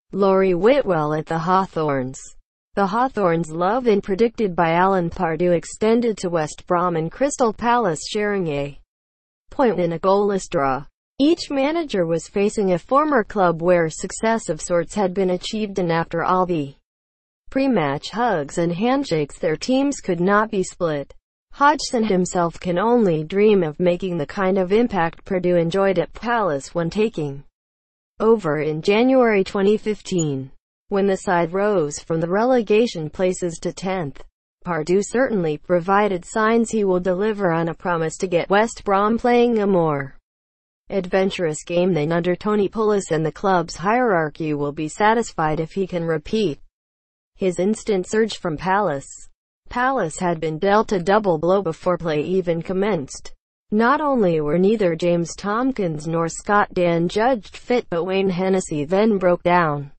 LAURIE Whitwell at the Hawthorns. The Hawthorns' love, and predicted by Alan Pardew, extended to West Brom and Crystal Palace, sharing a point in a goalless draw. Each manager was facing a former club where success of sorts had been achieved, and after all the pre-match hugs and handshakes, their teams could not be split. Hodgson himself can only dream of making the kind of impact Pardew enjoyed at Palace when taking over in January 2015. When the side rose from the relegation places to 10th, Pardew certainly provided signs he will deliver on a promise to get West Brom playing a more adventurous game than under Tony Pulis, and the club's hierarchy will be satisfied if he can repeat his instant surge from Palace. Palace had been dealt a double blow before play even commenced. Not only were neither James Tomkins nor Scott Dann judged fit, but Wayne Hennessy then broke down.